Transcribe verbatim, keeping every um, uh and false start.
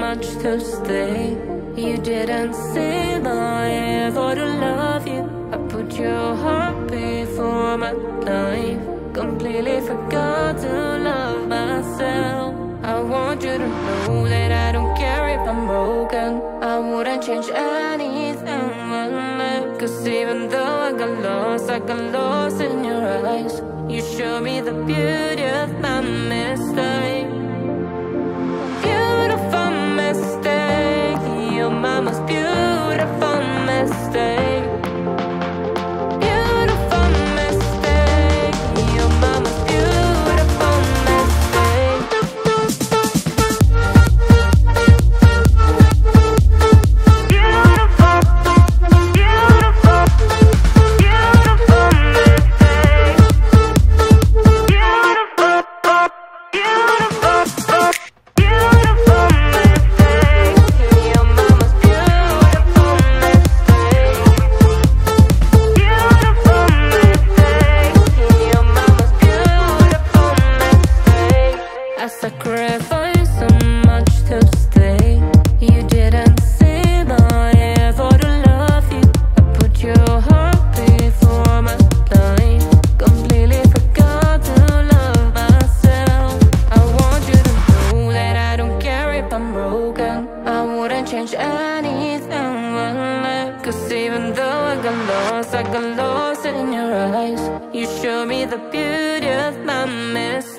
much to stay. You didn't see my effort to love you. I put your heart before my life. Completely forgot to love myself. I want you to know that I don't care if I'm broken. I wouldn't change anything, cause even though I got lost, I got lost in your eyes. You show me the beauty of my mistake. Beautiful mistake. You're my most beautiful mistake. Beautiful mistake. You're my most beautiful mistake. Beautiful, beautiful, beautiful mistake. Beautiful, beautiful, beautiful mistake. You're my most beautiful mistake. Beautiful mistake. You're my most beautiful mistake. I sacrificed so much to stay. You didn't see my effort to love you. I put your heart before my life. Completely forgot to love myself. I want you to know that I don't care if I'm broken. I wouldn't change anything, cause even though I got lost, I got lost in your eyes. You show me the beauty of my mistake.